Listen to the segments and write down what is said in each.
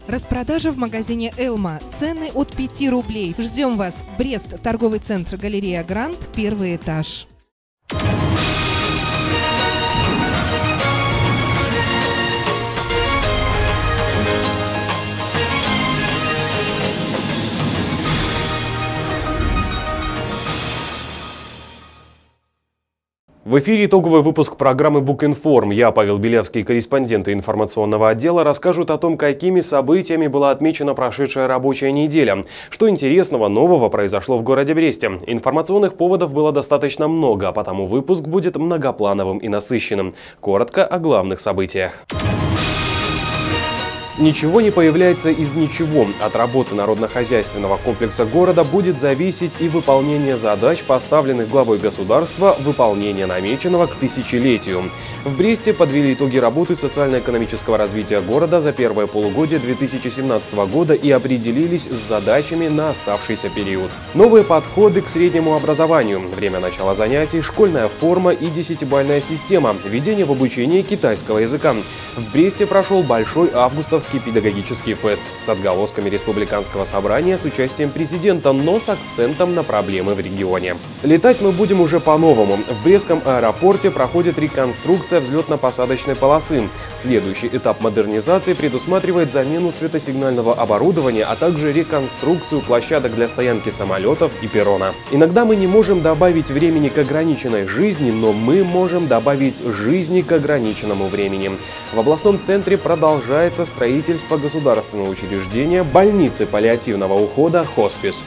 Распродажа в магазине «Элма». Цены от 5 рублей. Ждем вас. Брест. Торговый центр «Галерея Гранд», первый этаж. В эфире итоговый выпуск программы «Букинформ». Я, Павел Белявский, корреспонденты информационного отдела, расскажут о том, какими событиями была отмечена прошедшая рабочая неделя. Что интересного нового произошло в городе Бресте. Информационных поводов было достаточно много, а потому выпуск будет многоплановым и насыщенным. Коротко о главных событиях. Ничего не появляется из ничего. От работы народно-хозяйственного комплекса города будет зависеть и выполнение задач, поставленных главой государства, выполнение намеченного к тысячелетию. В Бресте подвели итоги работы социально-экономического развития города за первое полугодие 2017 года и определились с задачами на оставшийся период. Новые подходы к среднему образованию, время начала занятий, школьная форма и 10-бальная система, введение в обучение китайского языка. В Бресте прошел большой августовский педагогический фест с отголосками республиканского собрания с участием президента, но с акцентом на проблемы в регионе. Летать мы будем уже по-новому. В Брестском аэропорте проходит реконструкция взлетно-посадочной полосы. Следующий этап модернизации предусматривает замену светосигнального оборудования, а также реконструкцию площадок для стоянки самолетов и перрона. Иногда мы не можем добавить времени к ограниченной жизни, но мы можем добавить жизни к ограниченному времени. В областном центре продолжается строительство государственного учреждения больницы паллиативного ухода «Хоспис».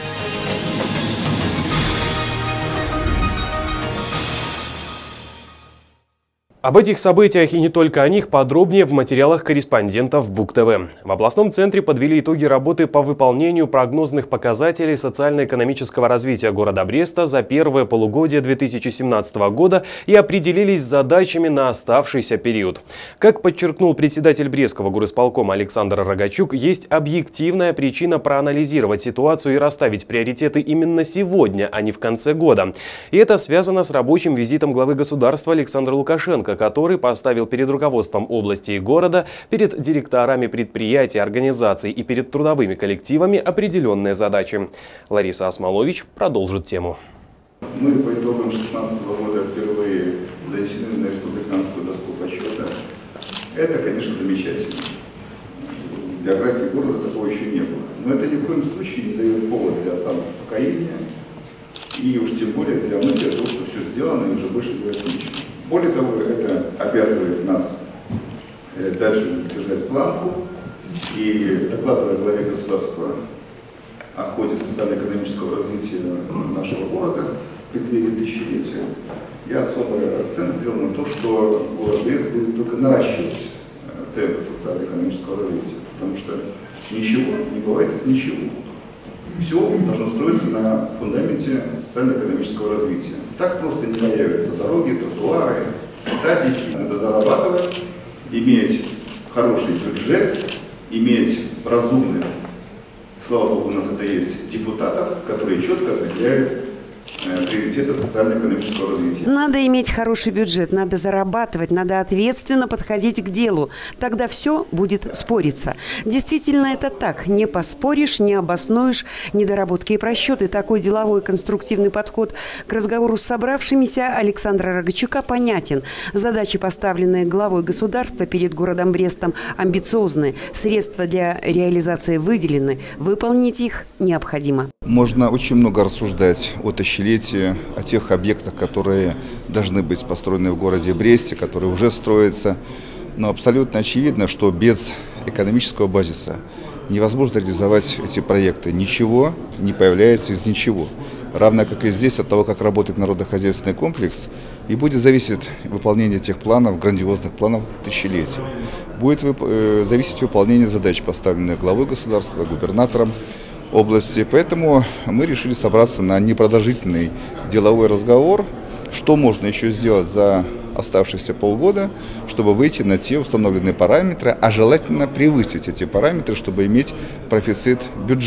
Об этих событиях и не только о них подробнее в материалах корреспондентов БУК-ТВ. В областном центре подвели итоги работы по выполнению прогнозных показателей социально-экономического развития города Бреста за первое полугодие 2017 года и определились с задачами на оставшийся период. Как подчеркнул председатель Брестского горисполкома Александр Рогачук, есть объективная причина проанализировать ситуацию и расставить приоритеты именно сегодня, а не в конце года. И это связано с рабочим визитом главы государства Александра Лукашенко, который поставил перед руководством области и города, перед директорами предприятий, организаций и перед трудовыми коллективами определенные задачи. Лариса Осмолович продолжит тему. Мы по итогам 2016 года впервые занесены на республиканскую доску почета. Это, конечно, замечательно. В биографии города такого еще не было. Но это ни в коем случае не дает повода для самоуспокоения и уж тем более для мысли о том, что все сделано и уже больше делать нечего. Более того, это обязывает нас дальше держать планку и, докладывая главе государства о ходе социально-экономического развития нашего города в преддверии тысячелетия, я особый акцент сделал на то, что город Брест будет только наращивать темпы социально-экономического развития, потому что ничего не бывает из ничего. Все должно строиться на фундаменте социально-экономического развития. Так просто не появятся дороги, тротуары, садики. Надо зарабатывать, иметь хороший бюджет, иметь разумных, слава богу, у нас это есть, депутатов, которые четко определяют приоритеты социально-экономического развития. Надо иметь хороший бюджет, надо зарабатывать, надо ответственно подходить к делу. Тогда все будет спориться. Действительно, это так. Не поспоришь, не обоснуешь недоработки и просчеты. Такой деловой конструктивный подход к разговору с собравшимися Александра Рогачука понятен. Задачи, поставленные главой государства перед городом Брестом, амбициозны. Средства для реализации выделены. Выполнить их необходимо. Можно очень много рассуждать о тысячелетии, о тех объектах, которые должны быть построены в городе Бресте, которые уже строятся. Но абсолютно очевидно, что без экономического базиса невозможно реализовать эти проекты. Ничего не появляется из ничего. Равно как и здесь, от того, как работает народно-хозяйственный комплекс, и будет зависеть выполнение тех планов, грандиозных планов тысячелетия. Будет зависеть выполнение задач, поставленных главой государства, губернатором области. Поэтому мы решили собраться на непродолжительный деловой разговор, что можно еще сделать за оставшиеся полгода, чтобы выйти на те установленные параметры, а желательно превысить эти параметры, чтобы иметь профицит бюджета.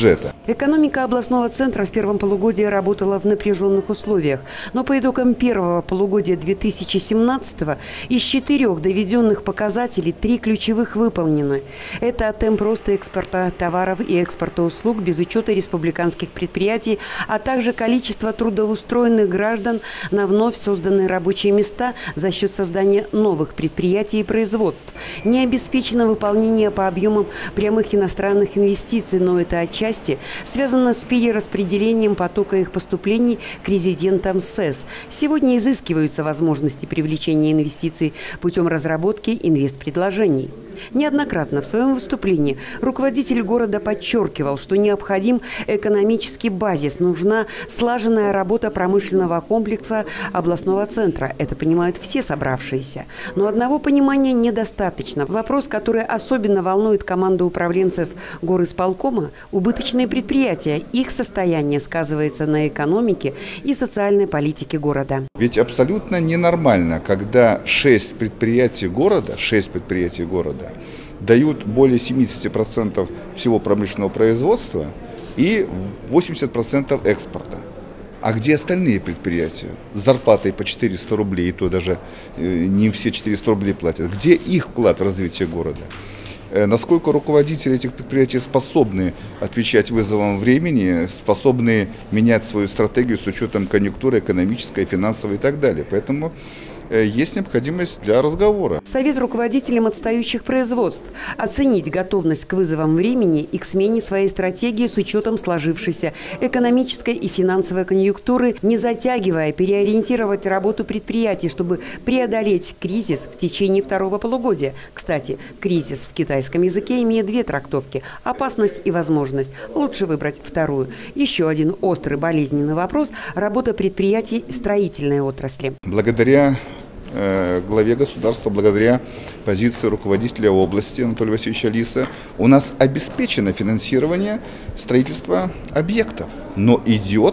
Экономика областного центра в первом полугодии работала в напряженных условиях. Но по итогам первого полугодия 2017-го из 4 доведенных показателей 3 ключевых выполнены. Это темп роста экспорта товаров и экспорта услуг без учета республиканских предприятий, а также количество трудоустроенных граждан на вновь созданные рабочие места за счет создания новых предприятий и производств. Не обеспечено выполнение по объемам прямых иностранных инвестиций, но это отчасти связано с перераспределением потока их поступлений к резидентам СЭС. Сегодня изыскиваются возможности привлечения инвестиций путем разработки инвестпредложений. Неоднократно в своем выступлении руководитель города подчеркивал, что необходим экономический базис, нужна слаженная работа промышленного комплекса областного центра. Это понимают все собравшиеся. Но одного понимания недостаточно. Вопрос, который особенно волнует команду управленцев горисполкома – убыточные предприятия. Их состояние сказывается на экономике и социальной политике города. Ведь абсолютно ненормально, когда 6 предприятий города дают более 70% всего промышленного производства и 80% экспорта. А где остальные предприятия с зарплатой по 400 рублей, и то даже не все 400 рублей платят? Где их вклад в развитие города? Насколько руководители этих предприятий способны отвечать вызовам времени, способны менять свою стратегию с учетом конъюнктуры экономической, финансовой и так далее. Поэтому есть необходимость для разговора. Совет руководителям отстающих производств оценить готовность к вызовам времени и к смене своей стратегии с учетом сложившейся экономической и финансовой конъюнктуры, не затягивая, переориентировать работу предприятий, чтобы преодолеть кризис в течение второго полугодия. Кстати, кризис в китайском языке имеет 2 трактовки – опасность и возможность. Лучше выбрать вторую. Еще один острый болезненный вопрос – работа предприятий строительной отрасли. Благодаря главе государства, благодаря позиции руководителя области Анатолия Васильевича Лиса, у нас обеспечено финансирование строительства объектов, но идет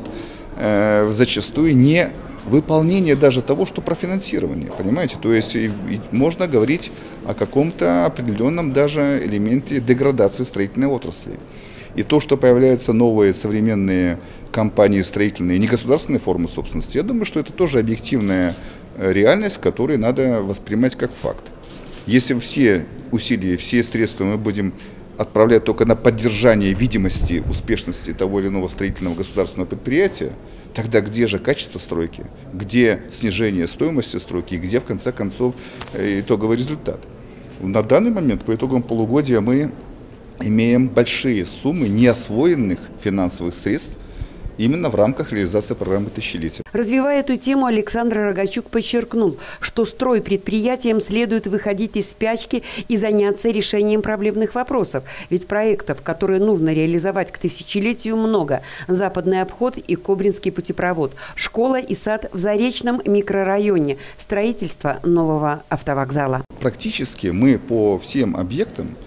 зачастую не выполнение даже того, что профинансирование, понимаете? То есть можно говорить о каком-то определенном даже элементе деградации строительной отрасли. И то, что появляются новые современные компании строительные, негосударственные формы собственности, я думаю, что это тоже объективная реальность, которую надо воспринимать как факт. Если все усилия, все средства мы будем отправлять только на поддержание видимости успешности того или иного строительного государственного предприятия, тогда где же качество стройки, где снижение стоимости стройки, где в конце концов итоговый результат? На данный момент по итогам полугодия мы имеем большие суммы неосвоенных финансовых средств именно в рамках реализации программы «Тысячелетия». Развивая эту тему, Александр Рогачук подчеркнул, что стройпредприятиям следует выходить из спячки и заняться решением проблемных вопросов. Ведь проектов, которые нужно реализовать к тысячелетию, много. Западный обход и Кобринский путепровод, школа и сад в Заречном микрорайоне, строительство нового автовокзала. Практически мы по всем объектам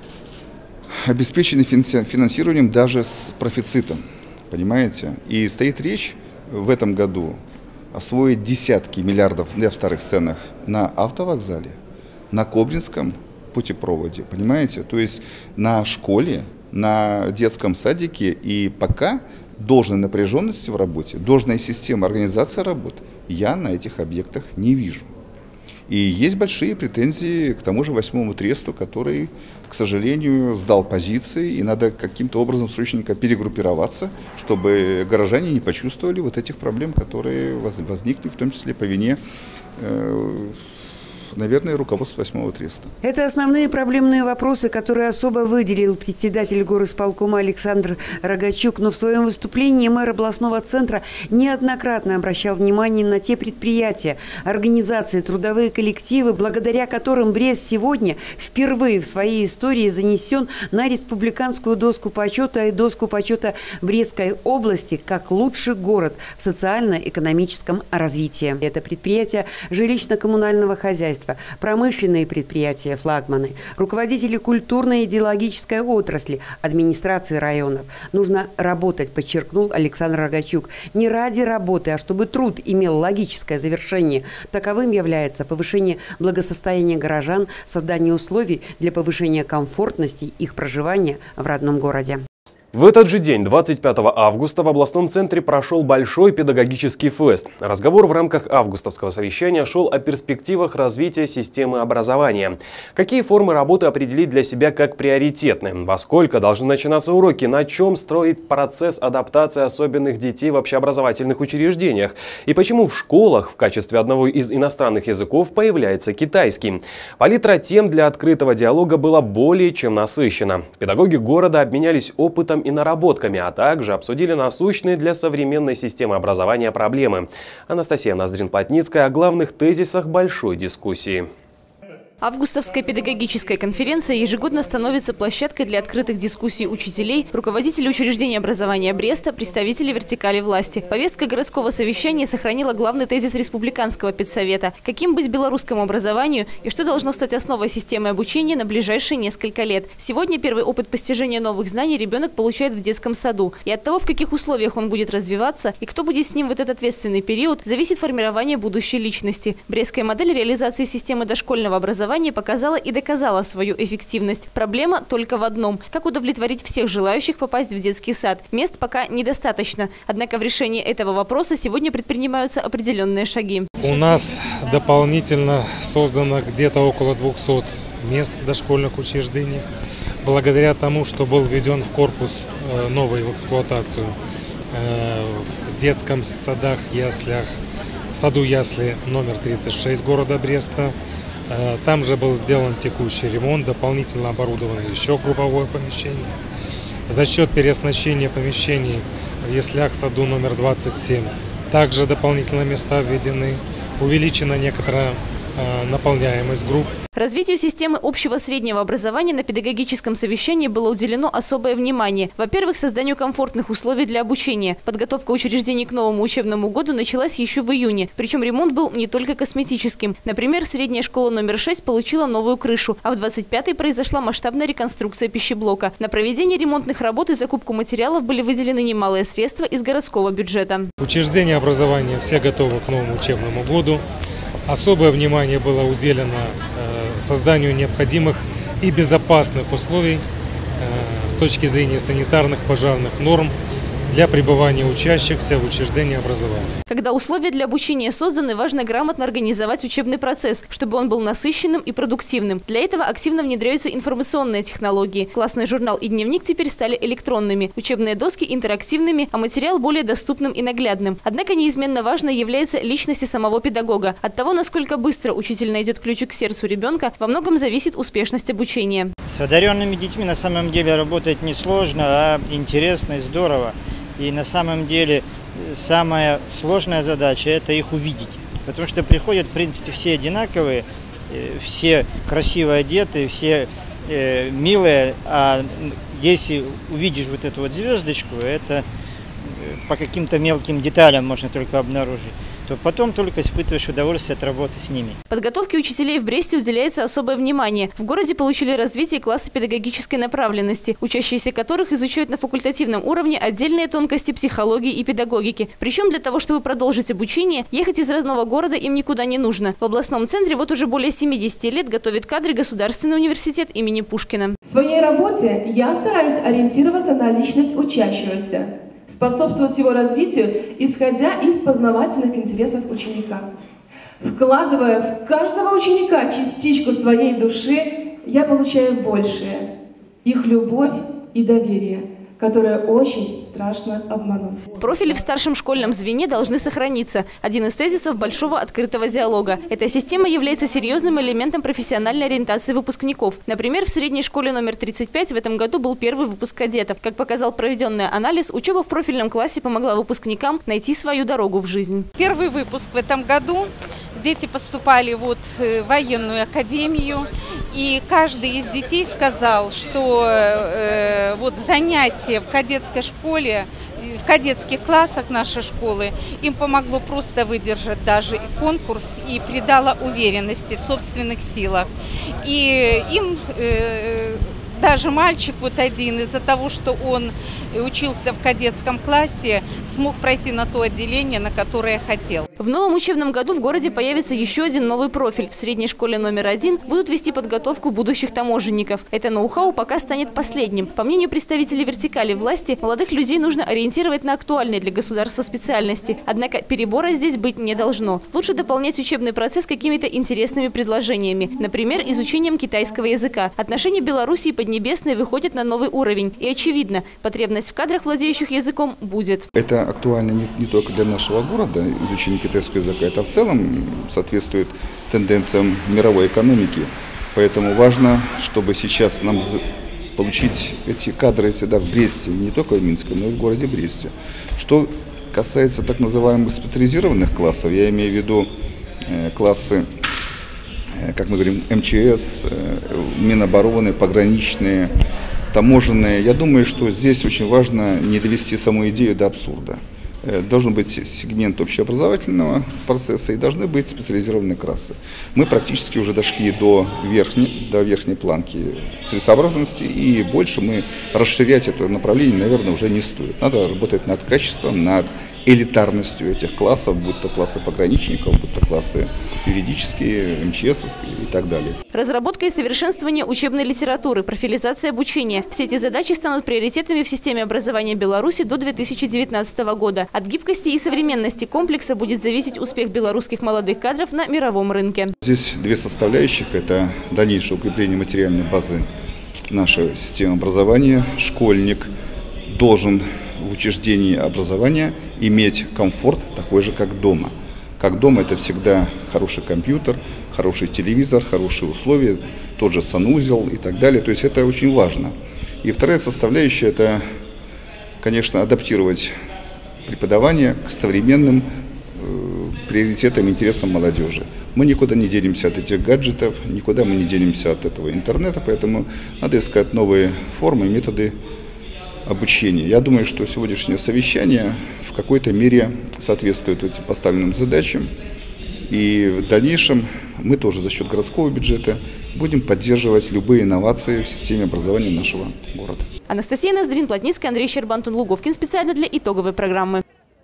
обеспечены финансированием даже с профицитом. Понимаете? И стоит речь в этом году освоить десятки миллиардов в старых ценах на автовокзале, на Кобринском путепроводе, понимаете? То есть на школе, на детском садике, и пока должной напряженности в работе, должная система организации работ я на этих объектах не вижу. И есть большие претензии к тому же 8-му тресту, который, к сожалению, сдал позиции, и надо каким-то образом срочненько перегруппироваться, чтобы горожане не почувствовали вот этих проблем, которые возникли, в том числе по вине, наверное, руководство 8-го треста. Это основные проблемные вопросы, которые особо выделил председатель горисполкома Александр Рогачук. Но в своем выступлении мэр областного центра неоднократно обращал внимание на те предприятия, организации, трудовые коллективы, благодаря которым Брест сегодня впервые в своей истории занесен на республиканскую доску почета и доску почета Брестской области как лучший город в социально-экономическом развитии. Это предприятия жилищно-коммунального хозяйства, промышленные предприятия, флагманы, руководители культурной и идеологической отрасли, администрации районов. Нужно работать, подчеркнул Александр Рогачук, не ради работы, а чтобы труд имел логическое завершение. Таковым является повышение благосостояния горожан, создание условий для повышения комфортности их проживания в родном городе. В этот же день, 25 августа, в областном центре прошел большой педагогический фест. Разговор в рамках августовского совещания шел о перспективах развития системы образования. Какие формы работы определить для себя как приоритетны? Во сколько должны начинаться уроки? На чем строить процесс адаптации особенных детей в общеобразовательных учреждениях? И почему в школах в качестве одного из иностранных языков появляется китайский? Палитра тем для открытого диалога была более чем насыщена. Педагоги города обменялись опытом и наработками, а также обсудили насущные для современной системы образования проблемы. Анастасия Ноздрин-Плотницкая о главных тезисах большой дискуссии. Августовская педагогическая конференция ежегодно становится площадкой для открытых дискуссий учителей, руководителей учреждений образования Бреста, представителей вертикали власти. Повестка городского совещания сохранила главный тезис республиканского педсовета – каким быть белорусскому образованию и что должно стать основой системы обучения на ближайшие несколько лет. Сегодня первый опыт постижения новых знаний ребенок получает в детском саду. И от того, в каких условиях он будет развиваться и кто будет с ним в этот ответственный период, зависит формирование будущей личности. Брестская модель реализации системы дошкольного образования показала и доказала свою эффективность. Проблема только в одном – как удовлетворить всех желающих попасть в детский сад. Мест пока недостаточно. Однако в решении этого вопроса сегодня предпринимаются определенные шаги. У нас дополнительно создано где-то около 200 мест в дошкольных учреждениях. Благодаря тому, что был введен в корпус новый в эксплуатацию в детском садах, яслях, в саду ясли номер 36 города Бреста. Там же был сделан текущий ремонт, дополнительно оборудовано еще групповое помещение. За счет переоснащения помещений в яслях саду номер 27 также дополнительные места введены. Увеличена некоторая наполняемость групп. Развитию системы общего среднего образования на педагогическом совещании было уделено особое внимание. Во-первых, созданию комфортных условий для обучения. Подготовка учреждений к новому учебному году началась еще в июне. Причем ремонт был не только косметическим. Например, средняя школа номер 6 получила новую крышу, а в 25-й произошла масштабная реконструкция пищеблока. На проведение ремонтных работ и закупку материалов были выделены немалые средства из городского бюджета. Учреждения образования все готовы к новому учебному году. Особое внимание было уделено созданию необходимых и безопасных условий с точки зрения санитарных, пожарных норм для пребывания учащихся в учреждении образования. Когда условия для обучения созданы, важно грамотно организовать учебный процесс, чтобы он был насыщенным и продуктивным. Для этого активно внедряются информационные технологии. Классный журнал и дневник теперь стали электронными, учебные доски интерактивными, а материал более доступным и наглядным. Однако неизменно важной является личность самого педагога. От того, насколько быстро учитель найдет ключик к сердцу ребенка, во многом зависит успешность обучения. С одаренными детьми на самом деле работать несложно, а интересно и здорово. И на самом деле самая сложная задача – это их увидеть. Потому что приходят, в принципе, все одинаковые, все красиво одеты, все милые. А если увидишь вот эту вот звездочку, это по каким-то мелким деталям можно только обнаружить, то потом только испытываешь удовольствие от работы с ними. Подготовке учителей в Бресте уделяется особое внимание. В городе получили развитие классы педагогической направленности, учащиеся которых изучают на факультативном уровне отдельные тонкости психологии и педагогики. Причем для того, чтобы продолжить обучение, ехать из родного города им никуда не нужно. В областном центре вот уже более 70 лет готовит кадры Государственный университет имени Пушкина. В своей работе я стараюсь ориентироваться на личность учащегося, способствовать его развитию, исходя из познавательных интересов ученика. Вкладывая в каждого ученика частичку своей души, я получаю большее – их любовь и доверие, которое очень страшно обмануть. Профили в старшем школьном звене должны сохраниться. Один из тезисов большого открытого диалога. Эта система является серьезным элементом профессиональной ориентации выпускников. Например, в средней школе номер 35 в этом году был первый выпуск кадетов. Как показал проведенный анализ, учеба в профильном классе помогла выпускникам найти свою дорогу в жизнь. Первый выпуск в этом году. Дети поступали в военную академию, и каждый из детей сказал, что занятие в кадетской школе, в кадетских классах нашей школы им помогло просто выдержать даже конкурс и придало уверенности в собственных силах. И им даже мальчик вот один из-за того, что он учился в кадетском классе, смог пройти на то отделение, на которое хотел. В новом учебном году в городе появится еще один новый профиль. В средней школе номер 1 будут вести подготовку будущих таможенников. Это ноу-хау пока станет последним. По мнению представителей вертикали власти, молодых людей нужно ориентировать на актуальные для государства специальности. Однако перебора здесь быть не должно. Лучше дополнять учебный процесс какими-то интересными предложениями. Например, изучением китайского языка. Отношения Беларуси и Поднебесной выходят на новый уровень. И очевидно, потребность в кадрах, владеющих языком, будет. Это актуально не только для нашего города, изучение китайского языка, это в целом соответствует тенденциям мировой экономики. Поэтому важно, чтобы сейчас нам получить эти кадры сюда в Бресте, не только в Минске, но и в городе Бресте. Что касается так называемых специализированных классов, я имею в виду классы, как мы говорим, МЧС, Минобороны, пограничные, таможенные. Я думаю, что здесь очень важно не довести саму идею до абсурда. Должен быть сегмент общеобразовательного процесса и должны быть специализированные классы. Мы практически уже дошли до верхней планки целесообразности, и больше мы расширять это направление, наверное, уже не стоит. Надо работать над качеством, над элитарностью этих классов, будь то классы пограничников, будь то классы юридические, МЧСовские и так далее. Разработка и совершенствование учебной литературы, профилизация обучения. Все эти задачи станут приоритетными в системе образования Беларуси до 2019 года. От гибкости и современности комплекса будет зависеть успех белорусских молодых кадров на мировом рынке. Здесь две составляющих – это дальнейшее укрепление материальной базы нашей системы образования. Школьник должен в учреждении образования иметь комфорт такой же, как дома. Как дома это всегда хороший компьютер, хороший телевизор, хорошие условия, тот же санузел и так далее. То есть это очень важно. И вторая составляющая – это, конечно, адаптировать преподавание к современным приоритетам, интересам молодежи. Мы никуда не денемся от этих гаджетов, никуда мы не денемся от этого интернета, поэтому надо искать новые формы, методы обучения. Я думаю, что сегодняшнее совещание в какой-то мере соответствует этим поставленным задачам. И в дальнейшем мы тоже за счет городского бюджета будем поддерживать любые инновации в системе образования нашего города. Анастасия Ноздрин, Плотницкая, Андрей Щербан, Луговкин. Специально для итоговой программы.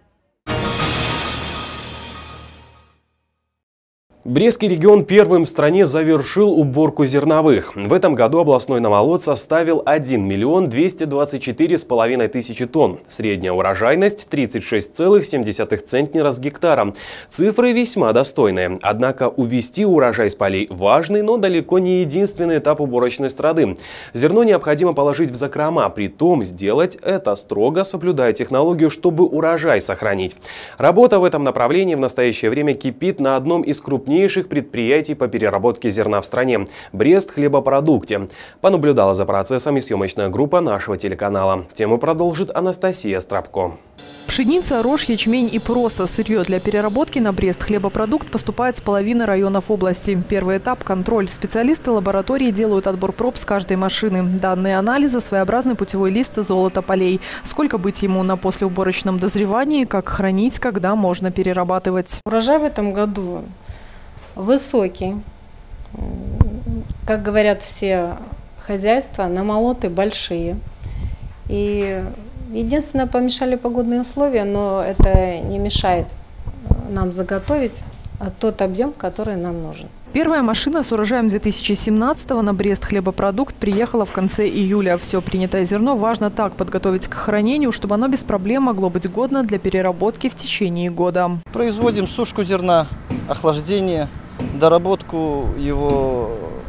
Брестский регион первым в стране завершил уборку зерновых. В этом году областной намолот составил 1 224,5 тысячи тонн. Средняя урожайность – 36,7 центнера с гектара. Цифры весьма достойные. Однако увести урожай с полей – важный, но далеко не единственный этап уборочной страды. Зерно необходимо положить в закрома, притом сделать это строго соблюдая технологию, чтобы урожай сохранить. Работа в этом направлении в настоящее время кипит на одном из крупнейших предприятий по переработке зерна в стране – Брест хлебопродукте. Понаблюдала за процессом и съемочная группа нашего телеканала. Тему продолжит Анастасия Страбко. Пшеница, рожь, ячмень и проса. Сырье для переработки на Брест хлебопродукт поступает с половины районов области. Первый этап – контроль. Специалисты лаборатории делают отбор проб с каждой машины. Данные анализа – своеобразный путевой лист золота полей. Сколько быть ему на послеуборочном дозревании, как хранить, когда можно перерабатывать. Урожай в этом году высокий. Как говорят все хозяйства, намолоты большие. И единственное, помешали погодные условия, но это не мешает нам заготовить тот объем, который нам нужен. Первая машина с урожаем 2017-го на Брест хлебопродукт приехала в конце июля. Все принятое зерно важно так подготовить к хранению, чтобы оно без проблем могло быть годно для переработки в течение года. Производим сушку зерна, охлаждение, доработку его,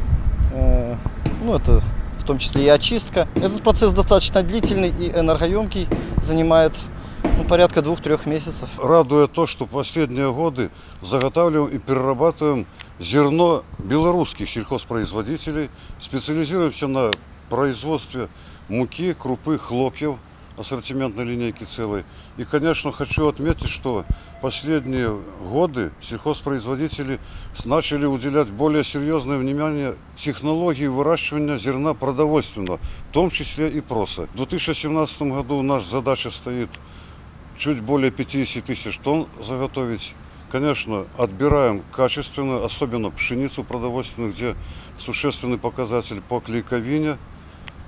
это в том числе и очистка. Этот процесс достаточно длительный и энергоемкий, занимает порядка 2-3 месяцев. Радует то, что последние годы заготавливаем и перерабатываем зерно белорусских сельхозпроизводителей, специализируемся на производстве муки, крупы, хлопьев, ассортиментной линейки целой. И, конечно, хочу отметить, что последние годы сельхозпроизводители начали уделять более серьезное внимание технологии выращивания зерна продовольственного, в том числе и проса. В 2017 году у нас задача стоит чуть более 50 тысяч тонн заготовить. Конечно, отбираем качественно, особенно пшеницу продовольственную, где существенный показатель по клейковине.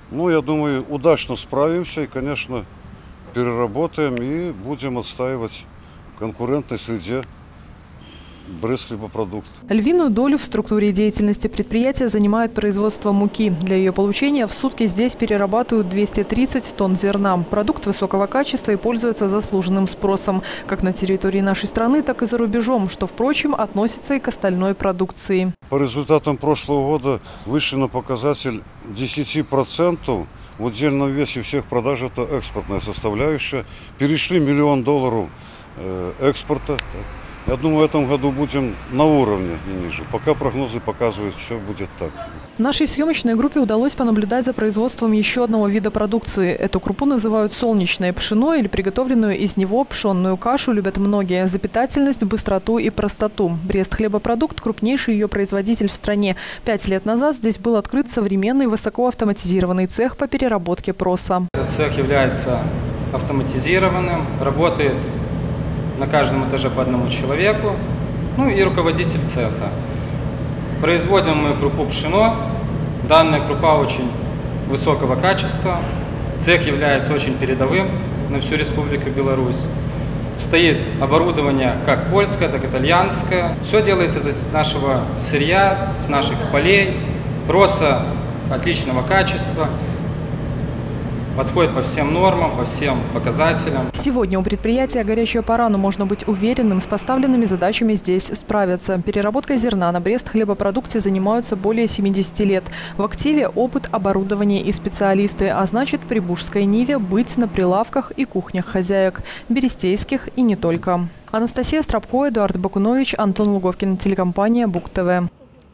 Ну, я думаю, удачно справимся и, конечно, переработаем и будем отстаивать в конкурентной среде Бресхлебопродукт. Львиную долю в структуре деятельности предприятия занимает производство муки. Для ее получения в сутки здесь перерабатывают 230 тонн зерна. Продукт высокого качества и пользуется заслуженным спросом как на территории нашей страны, так и за рубежом, что, впрочем, относится и к остальной продукции. По результатам прошлого года вышли на показатель 10%. В удельном весе всех продаж это экспортная составляющая. Перешли $1 миллион экспорта. Я думаю, в этом году будем на уровне, не ниже. Пока прогнозы показывают, все будет так. Нашей съемочной группе удалось понаблюдать за производством еще одного вида продукции. Эту крупу называют солнечное пшено или приготовленную из него пшенную кашу любят многие за питательность, быстроту и простоту. Бресхлебопродукт – крупнейший ее производитель в стране. 5 лет назад здесь был открыт современный высокоавтоматизированный цех по переработке проса. Этот цех является автоматизированным, работает на каждом этаже по одному человеку, ну и руководитель цеха. Производим мы крупу пшено. Данная крупа очень высокого качества. Цех является очень передовым на всю Республику Беларусь. Стоит оборудование как польское, так и итальянское. Все делается из нашего сырья, с наших полей. Проса отличного качества. Подходит по всем нормам, по всем показателям. Сегодня у предприятия «Горячая пора», но можно быть уверенным, с поставленными задачами здесь справятся. Переработкой зерна на Бресхлебопродукте занимаются более 70 лет. В активе опыт, оборудование и специалисты, а значит, при Бужской Ниве быть на прилавках и кухнях хозяек, берестейских и не только. Анастасия Стропко, Эдуард Бакунович, Антон Луговкин, телекомпания БугТВ.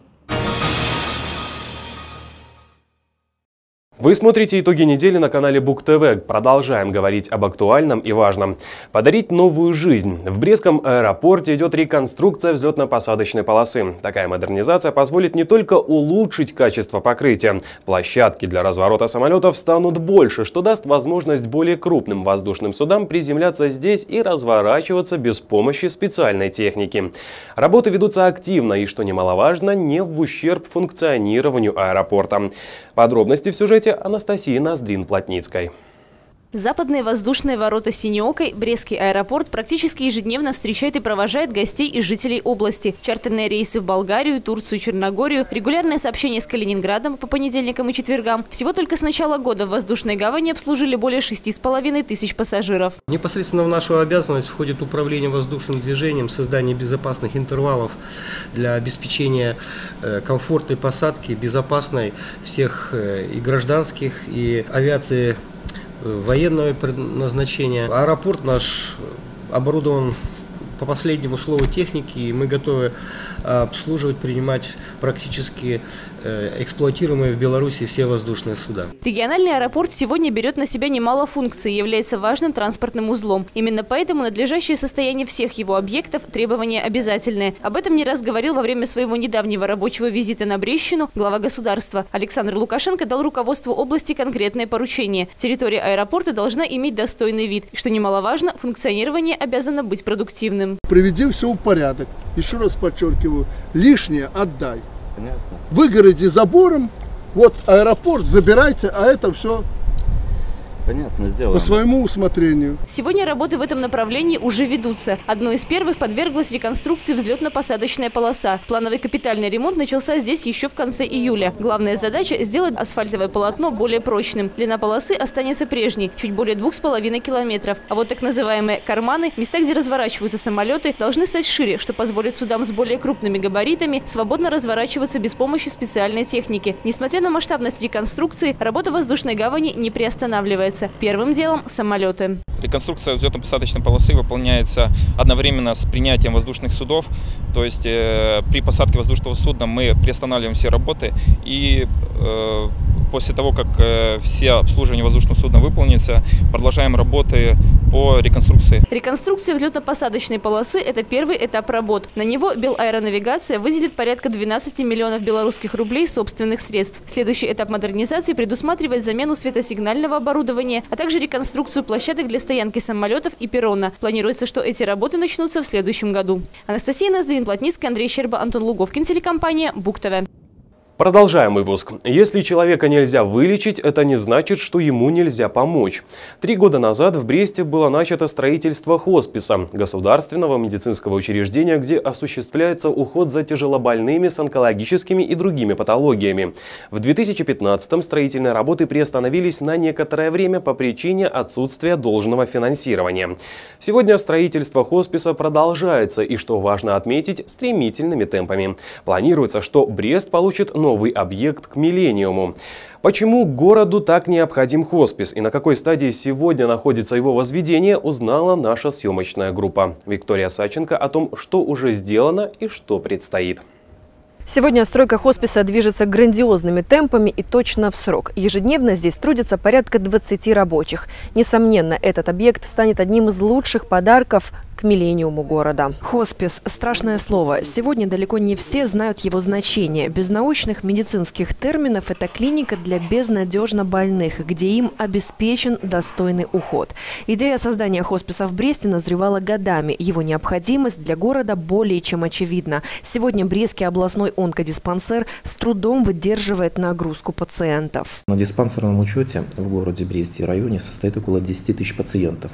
Вы смотрите итоги недели на канале БугТВ. Продолжаем говорить об актуальном и важном. Подарить новую жизнь. В Брестском аэропорте идет реконструкция взлетно-посадочной полосы. Такая модернизация позволит не только улучшить качество покрытия. Площадки для разворота самолетов станут больше, что даст возможность более крупным воздушным судам приземляться здесь и разворачиваться без помощи специальной техники. Работы ведутся активно и, что немаловажно, не в ущерб функционированию аэропорта. Подробности в сюжете Анастасии Ноздрин-Плотницкой. Западные воздушные ворота Синеокой Брестский аэропорт практически ежедневно встречает и провожает гостей и жителей области. Чартерные рейсы в Болгарию, Турцию, Черногорию, регулярное сообщение с Калининградом по понедельникам и четвергам. Всего только с начала года в воздушной гавани обслужили более 6,5 тысяч пассажиров. Непосредственно в нашу обязанность входит управление воздушным движением, создание безопасных интервалов для обеспечения комфортной посадки, безопасной всех и гражданских, и авиации военного предназначения. Аэропорт наш оборудован по последнему слову техники, и мы готовы обслуживать, принимать практически эксплуатируемые в Беларуси все воздушные суда. Региональный аэропорт сегодня берет на себя немало функций и является важным транспортным узлом. Именно поэтому надлежащее состояние всех его объектов – требование обязательное. Об этом не раз говорил во время своего недавнего рабочего визита на Брестщину глава государства. Александр Лукашенко дал руководству области конкретное поручение. Территория аэропорта должна иметь достойный вид. Что немаловажно, функционирование обязано быть продуктивным. Приведи все в порядок. Еще раз подчеркиваю, лишнее отдай. Понятно. Выгороди забором, вот аэропорт, забирайте, а это все понятно, сделаем. По своему усмотрению. Сегодня работы в этом направлении уже ведутся. Одной из первых подверглась реконструкции взлетно-посадочная полоса. Плановый капитальный ремонт начался здесь еще в конце июля. Главная задача – сделать асфальтовое полотно более прочным. Длина полосы останется прежней – чуть более 2,5 километров. А вот так называемые карманы, места, где разворачиваются самолеты, должны стать шире, что позволит судам с более крупными габаритами свободно разворачиваться без помощи специальной техники. Несмотря на масштабность реконструкции, работа воздушной гавани не приостанавливается. Первым делом – самолеты. Реконструкция взлетно-посадочной полосы выполняется одновременно с принятием воздушных судов. То есть при посадке воздушного судна мы приостанавливаем все работы и после того, как все обслуживание воздушного судна выполнится, продолжаем работы по реконструкции. Реконструкция взлетно-посадочной полосы – это первый этап работ. На него Белаэронавигация выделит порядка 12 миллионов белорусских рублей собственных средств. Следующий этап модернизации предусматривает замену светосигнального оборудования, а также реконструкцию площадок для стоянки самолетов и перрона. Планируется, что эти работы начнутся в следующем году. Анастасия Ноздрин-Плотницкая, Андрей Щерба, Антон Луговкин, телекомпания БугТВ. Продолжаем выпуск. Если человека нельзя вылечить, это не значит, что ему нельзя помочь. 3 года назад в Бресте было начато строительство хосписа, государственного медицинского учреждения, где осуществляется уход за тяжелобольными с онкологическими и другими патологиями. В 2015-м строительные работы приостановились на некоторое время по причине отсутствия должного финансирования. Сегодня строительство хосписа продолжается и, что важно отметить, стремительными темпами. Планируется, что Брест получит новый объект к миллениуму. Почему городу так необходим хоспис и на какой стадии сегодня находится его возведение, узнала наша съемочная группа. Виктория Саченко о том, что уже сделано и что предстоит. Сегодня стройка хосписа движется грандиозными темпами и точно в срок. Ежедневно здесь трудятся порядка 20 рабочих. Несомненно, этот объект станет одним из лучших подарков к миллениуму города. Хоспис – страшное слово. Сегодня далеко не все знают его значение. Без научных медицинских терминов это клиника для безнадежно больных, где им обеспечен достойный уход. Идея создания хосписа в Бресте назревала годами. Его необходимость для города более чем очевидна. Сегодня Брестский областной онкодиспансер с трудом выдерживает нагрузку пациентов. На диспансерном учете в городе Бресте и районе состоит около 10 тысяч пациентов.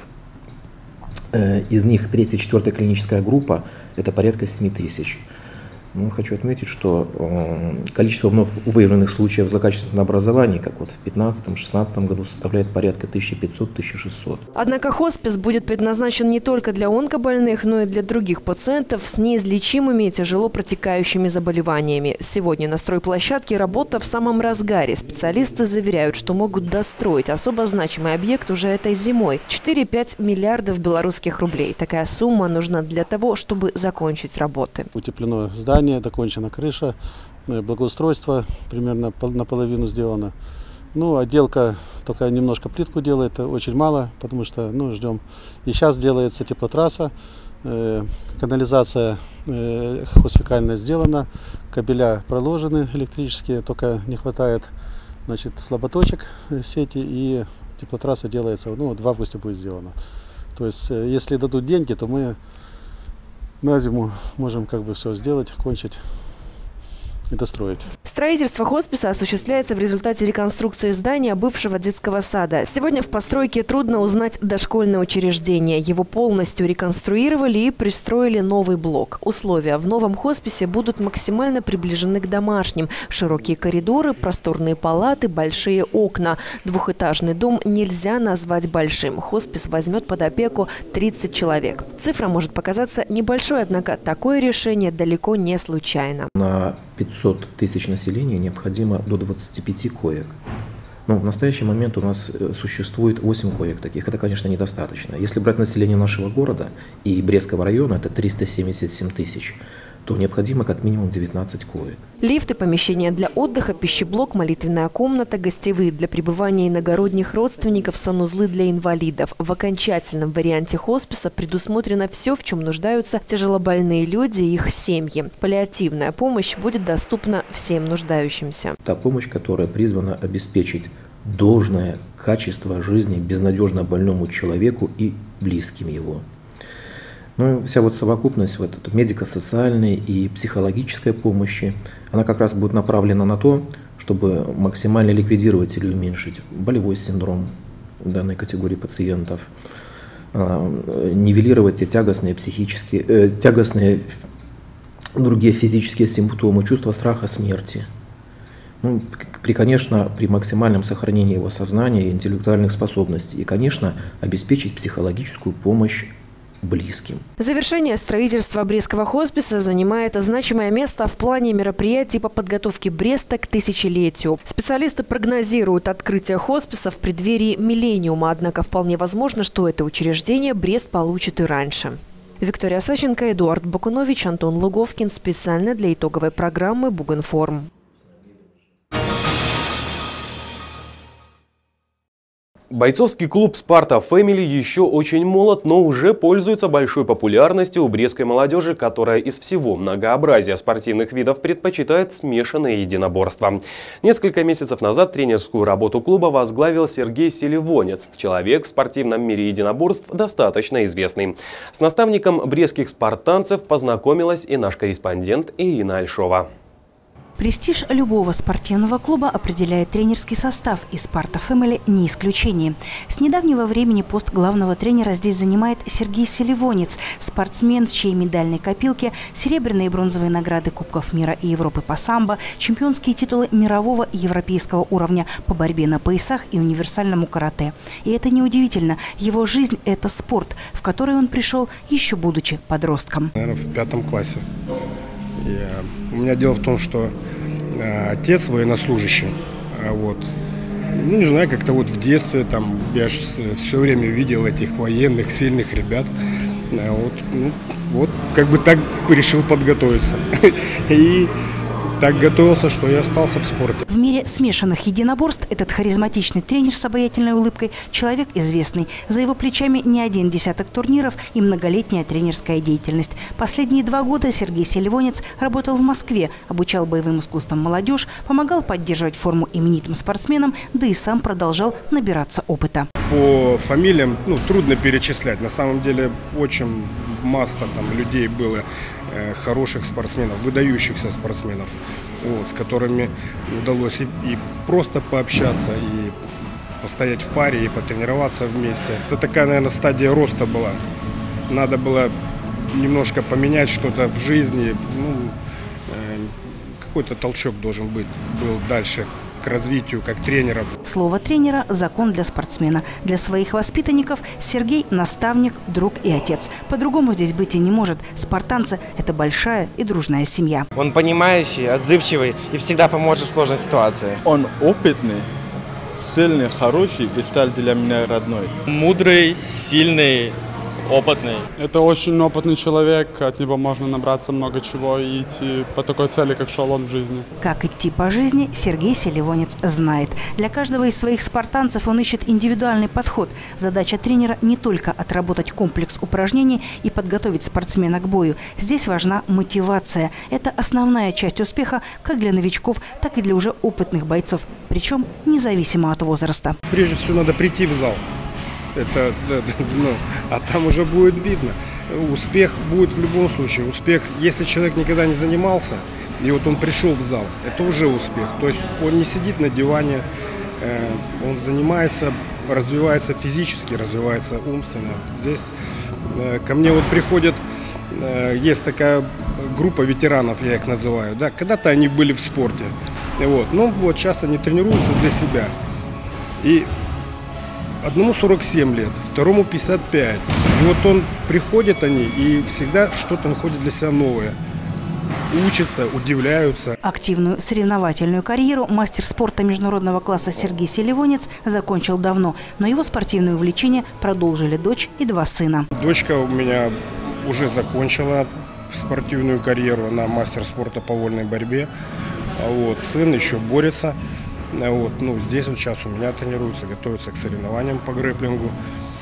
Из них 3-4 клиническая группа – это порядка 7 тысяч. Хочу отметить, что количество вновь выявленных случаев злокачественного образования, как вот в 2015-2016 году, составляет порядка 1500-1600. Однако хоспис будет предназначен не только для онкобольных, но и для других пациентов с неизлечимыми и тяжело протекающими заболеваниями. Сегодня на стройплощадке работа в самом разгаре. Специалисты заверяют, что могут достроить особо значимый объект уже этой зимой. 4-5 миллиардов белорусских рублей. Такая сумма нужна для того, чтобы закончить работы. Утеплено здание, докончена крыша, благоустройство примерно наполовину сделано. Отделка только немножко плитку делает, очень мало, потому что ждем. И сейчас делается теплотрасса, канализация хозфекальная сделана, кабеля проложены электрические, только не хватает слаботочек сети, и теплотрасса делается, в августе будет сделана. То есть, если дадут деньги, то мы на зиму можем все сделать, кончить и достроить. Строительство хосписа осуществляется в результате реконструкции здания бывшего детского сада. Сегодня в постройке трудно узнать дошкольное учреждение. Его полностью реконструировали и пристроили новый блок. Условия в новом хосписе будут максимально приближены к домашним. Широкие коридоры, просторные палаты, большие окна. Двухэтажный дом нельзя назвать большим. Хоспис возьмет под опеку 30 человек. Цифра может показаться небольшой, однако такое решение далеко не случайно. На 500 тысяч населения необходимо до 25 коек. В настоящий момент у нас существует 8 коек таких. Это, конечно, недостаточно. Если брать население нашего города и Брестского района, это 377 тысяч, то необходимо как минимум 19 коек. Лифты, помещения для отдыха, пищеблок, молитвенная комната, гостевые для пребывания иногородних родственников, санузлы для инвалидов. В окончательном варианте хосписа предусмотрено все, в чем нуждаются тяжелобольные люди и их семьи. Паллиативная помощь будет доступна всем нуждающимся. Та помощь, которая призвана обеспечить должное качество жизни безнадежно больному человеку и близким его. Вся совокупность медико-социальной и психологической помощи, она как раз будет направлена на то, чтобы максимально ликвидировать или уменьшить болевой синдром данной категории пациентов, нивелировать те тягостные другие физические симптомы, чувство страха смерти. При максимальном сохранении его сознания и интеллектуальных способностей. И, конечно, обеспечить психологическую помощь близким. Завершение строительства Брестского хосписа занимает значимое место в плане мероприятий по подготовке Бреста к тысячелетию. Специалисты прогнозируют открытие хосписа в преддверии миллениума, однако вполне возможно, что это учреждение Брест получит и раньше. Виктория Саченко, Эдуард Бакунович, Антон Луговкин. Специально для итоговой программы «Бугенформ». Бойцовский клуб «Спарта Фэмили» еще очень молод, но уже пользуется большой популярностью у брестской молодежи, которая из всего многообразия спортивных видов предпочитает смешанное единоборство. Несколько месяцев назад тренерскую работу клуба возглавил Сергей Селивонец, человек в спортивном мире единоборств достаточно известный. С наставником брестских спартанцев познакомилась и наш корреспондент Ирина Альшова. Престиж любого спортивного клуба определяет тренерский состав, и «Спарта Фэмили» не исключение. С недавнего времени пост главного тренера здесь занимает Сергей Селивонец, спортсмен, в чьей медальной копилке серебряные и бронзовые награды Кубков мира и Европы по самбо, чемпионские титулы мирового и европейского уровня по борьбе на поясах и универсальному карате. И это неудивительно. Его жизнь – это спорт, в который он пришел еще будучи подростком. Наверное, в 5 классе. У меня дело в том, что отец военнослужащий. Вот. Ну, не знаю, как-то вот в детстве там я все время видел этих военных, сильных ребят. Вот как бы так решил подготовиться. И так готовился, что я остался в спорте. В мире смешанных единоборств этот харизматичный тренер с обаятельной улыбкой – человек известный. За его плечами не один десяток турниров и многолетняя тренерская деятельность. Последние 2 года Сергей Селивонец работал в Москве, обучал боевым искусствам молодежь, помогал поддерживать форму именитым спортсменам, да и сам продолжал набираться опыта. По фамилиям трудно перечислять. На самом деле очень масса там людей было, хороших спортсменов, выдающихся спортсменов, вот, с которыми удалось и просто пообщаться, и постоять в паре, и потренироваться вместе. Это такая, наверное, стадия роста была. Надо было немножко поменять что-то в жизни. Какой-то толчок должен был дальше к развитию как тренера. Слово тренера – закон для спортсмена. Для своих воспитанников Сергей – наставник, друг и отец. По-другому здесь быть и не может. Спартанцы – это большая и дружная семья. Он понимающий, отзывчивый и всегда поможет в сложной ситуации. Он опытный, сильный, хороший и стал для меня родной. Мудрый, сильный, опытный. Это очень опытный человек, от него можно набраться много чего и идти по такой цели, как шел он в жизни. Как идти по жизни, Сергей Селивонец знает. Для каждого из своих спартанцев он ищет индивидуальный подход. Задача тренера не только отработать комплекс упражнений и подготовить спортсмена к бою. Здесь важна мотивация. Это основная часть успеха как для новичков, так и для уже опытных бойцов. Причем независимо от возраста. Прежде всего надо прийти в зал. А там уже будет видно. Успех будет в любом случае. Успех, если человек никогда не занимался, и вот он пришел в зал, это уже успех. То есть он не сидит на диване, он занимается, развивается физически, развивается умственно. Здесь ко мне вот приходят, есть такая группа ветеранов, я их называю. Да, когда-то они были в спорте. Вот сейчас они тренируются для себя. И одному 47 лет, второму 55. И вот приходят они и всегда что-то находят для себя новое. Учатся, удивляются. Активную соревновательную карьеру мастер спорта международного класса Сергей Селивонец закончил давно. Но его спортивные увлечения продолжили дочь и 2 сына. Дочка у меня уже закончила спортивную карьеру. Она мастер спорта по вольной борьбе. Сын еще борется. Здесь вот сейчас у меня тренируется, готовится к соревнованиям по грэпплингу.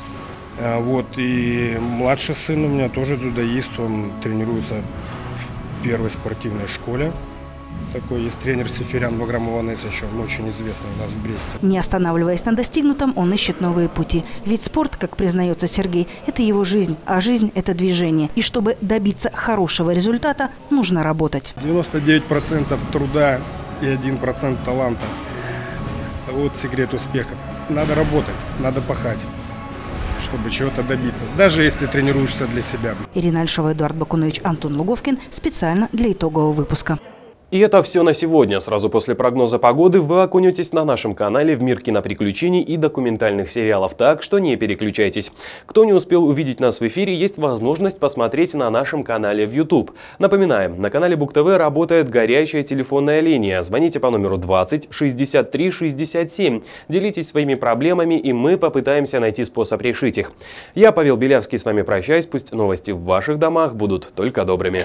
И младший сын у меня тоже дзюдоист, он тренируется в первой спортивной школе. Такой есть тренер Сеферян Ваграм Иванесович, он очень известный у нас в Бресте. Не останавливаясь на достигнутом, он ищет новые пути. Ведь спорт, как признается Сергей, это его жизнь, а жизнь – это движение. И чтобы добиться хорошего результата, нужно работать. 99% труда и 1% таланта. Вот секрет успеха. Надо работать, надо пахать, чтобы чего-то добиться, даже если тренируешься для себя. Ирина Альшова, Эдуард Бакунович, Антон Луговкин. Специально для итогового выпуска. И это все на сегодня. Сразу после прогноза погоды вы окунетесь на нашем канале в мир киноприключений и документальных сериалов, так что не переключайтесь. Кто не успел увидеть нас в эфире, есть возможность посмотреть на нашем канале в YouTube. Напоминаем, на канале Бук ТВ работает горячая телефонная линия. Звоните по номеру 20 63 67. Делитесь своими проблемами, и мы попытаемся найти способ решить их. Я, Павел Белявский, с вами прощаюсь. Пусть новости в ваших домах будут только добрыми.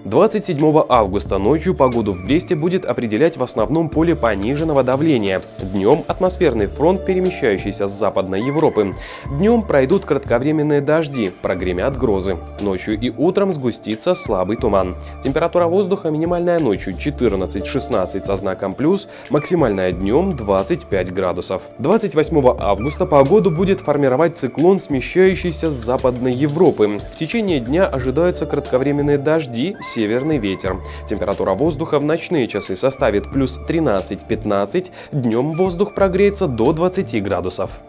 27 августа ночью погоду в Бресте будет определять в основном поле пониженного давления. Днем атмосферный фронт, перемещающийся с Западной Европы. Днем пройдут кратковременные дожди, прогремят грозы. Ночью и утром сгустится слабый туман. Температура воздуха минимальная ночью 14-16 со знаком плюс, максимальная днем 25 градусов. 28 августа погоду будет формировать циклон, смещающийся с Западной Европы. В течение дня ожидаются кратковременные дожди, северный ветер. Температура воздуха в ночные часы составит плюс 13-15, днем воздух прогреется до 20 градусов.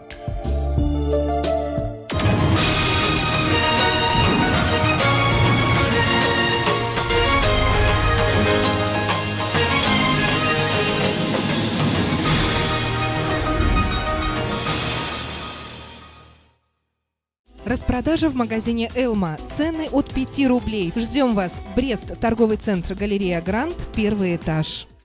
Распродажа в магазине «Элма». Цены от 5 рублей. Ждем вас. Брест. Торговый центр «Галерея Гранд», 1-й этаж.